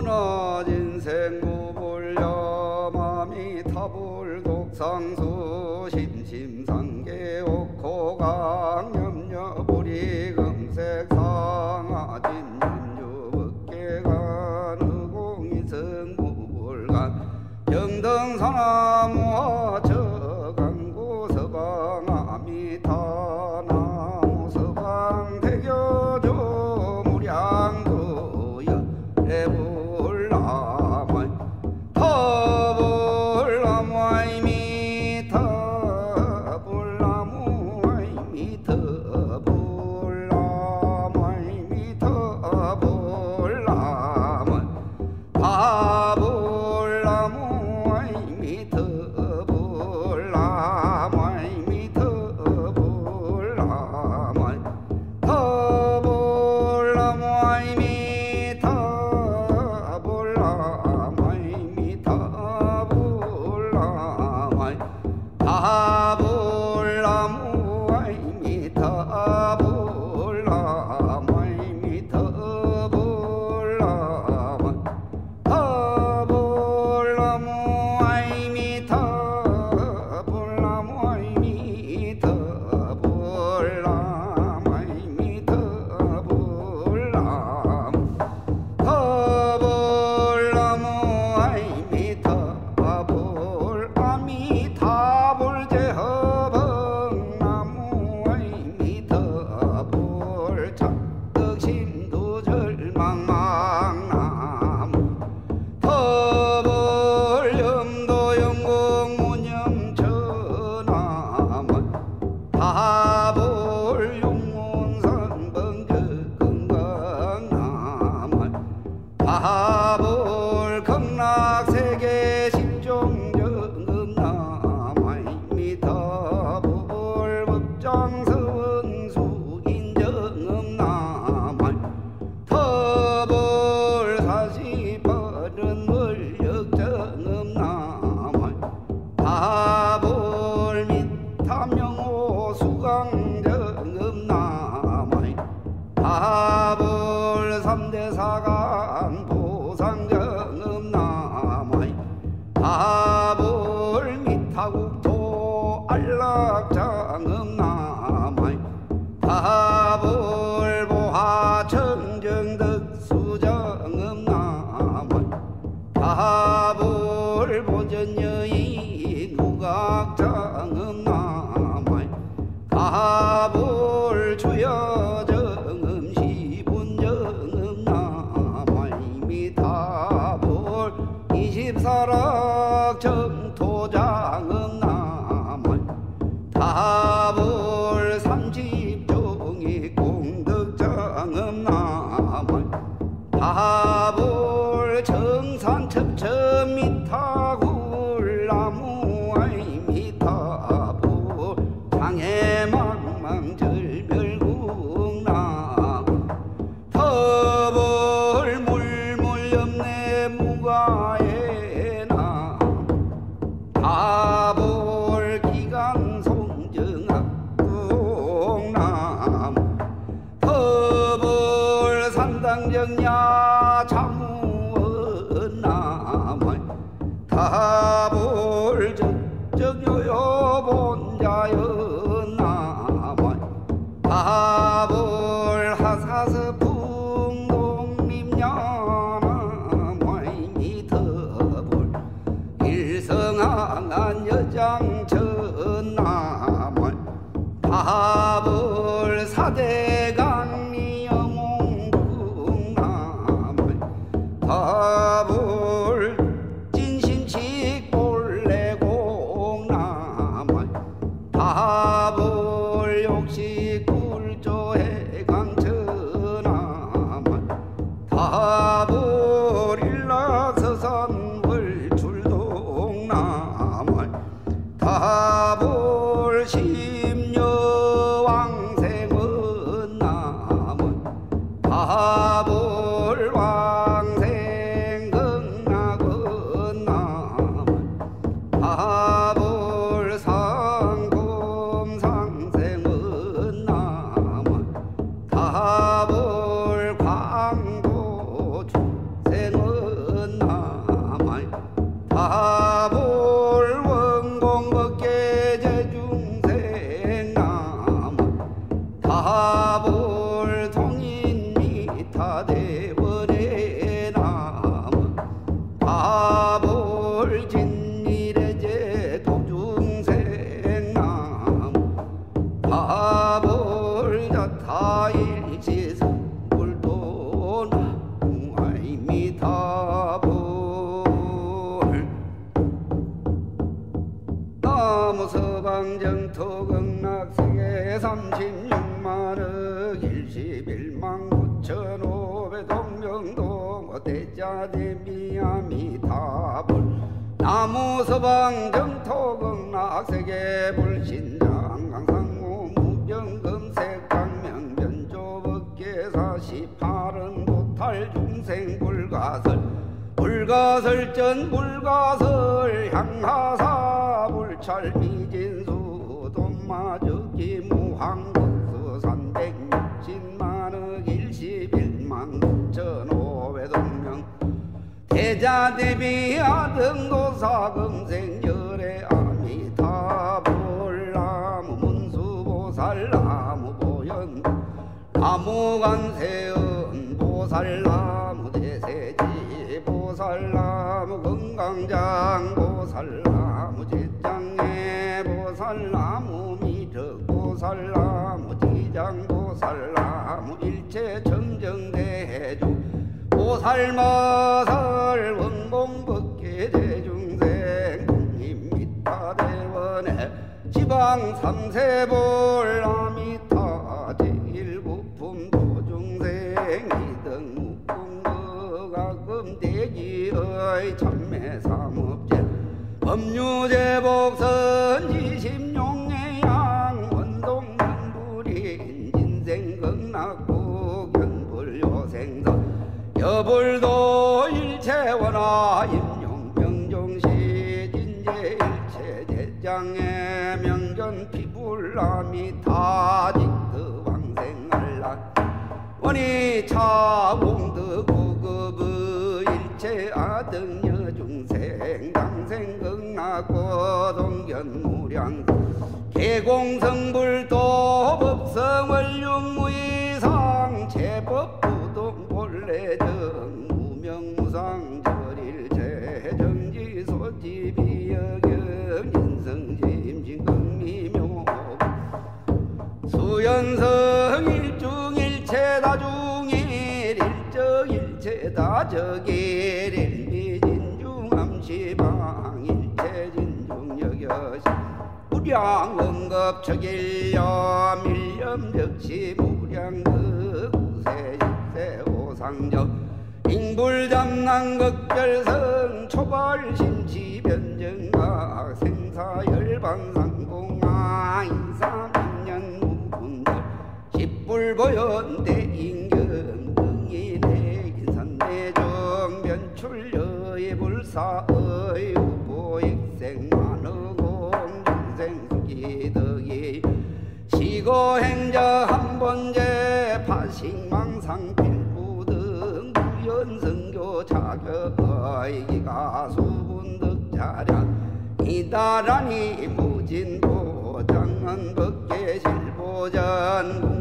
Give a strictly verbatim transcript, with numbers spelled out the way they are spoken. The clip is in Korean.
무너진 생무불려 마미 타불 독상수 심심상계 옥호 강염려 불이 금색 상하진 윤주법계간 의공이 성무불간 영등산나무와 저강구 서방 아미타 나무 서방 대교조 무량도 열애불나무 터불나무 아이미 터불나무 아이미 터불나무 아이미 터불나무 바불나무 아이미 터불나무 아이미 터불나무 터불나무 아이미 터불나무 아이미 터불나무 바불나무 아이미 터불나무 아이미 터불나무 터불나무 아이미 터불나무 아이미 터불나무 아이미 터불나무 터불나무 아이미 터불 아미타불 제허벙나무 아이미 터불 찬덕심도 절망망나무 터불 염도 영공 문염천나무 타불 용문산 번적 건강나무 타불 극락세계 십종정음나무 아이미 타불 법장서원 수인정음나무 터불 사십팔은 월역정음나무 타불 미탐영호 수강정음나무 타불 삼대사간 보상정음나무 타불 미타국토 안락장음나무 타불 보하천정덕수정음나무 타불 보전여인 국악장음나무 타불 주여정음 시분정음나무 이미 타불 이십사락 정토장음나무 타불 삼십종이 공덕장음나무 타불 정산첩첩 미타굴나무 아이미 타불 장해망망 절별궁나무 터불 물물염내 무가에나 타불 기간송정학궁나무 터불 산당정야 자무원나무 타불 적적요요본자연나무 타불 하사스 풍동림야나무 아이미 터불 일성항한 여장천나무 타불 사대강리 영웅궁나무 타불 진심식 볼래공나무 타불 욕시굴조해강천나무 타불 일라서산 월출동나무 타불 심여왕생원나무 일시승불도 나무아이미타불 나무 서방정토극락세계 삼십육만억 일십일만 구천오백 동명동 대자대미아미타불 나무 서방정토극락세계 불신장 강상무 무병금색 강명변조법계 사십팔은 도탈 중생 불가설 불가설전 불가설 향하사 불찰 미진수 돈마저기 무항국수 삼백육십만억 일십일만 구천오백 동명 대자대비 아등도사 금생열의 아미타불 나무 문수보살 나무 보현 나무 관세음 보살 나무 대세지 보살 나무 건강장 보살 나무 제장에 보살 나무 미륵 보살 나무 지장 보살 나무 일체 청정대주 보살마살 원공법계 대중생 국립미타대원의 지방 삼세볼 아미타 제일부품 도중생 이등 무궁거가금 대기의 참매삼업제 법류제복선 지심용예양 원동면불인 인생극락국 견불요생선 여불도 일체원화 임용병종시 진제일체 제장의 명전 피불남이 다직드 왕생알라 원이 차공드 고급의 일체 아등여 중생 당생극락고 동견무량 개공성불도 법성원륜무이상 제법부동 본래정 무명무상 절일체 정지소지비여경 인성짐진극미묘 수연성 일중일체 다중일 일적일체 다적일 일미진중암시방 일체 진중여겨시 무량원급척일염 일염적시 무량극 우세십세 오상적 인불잠난극별성 초벌심치변정각 생사열반상공아 인삼인년 무분들 십불보연대 인견 응인의 인산내정 변출여의 불사의 우보익생 만어공 중생수기덕이 시고행자 한번제 파식망상 필부등 무연성교 자격의 기가수분득자량 이다라니 무진보 장언법계 실보전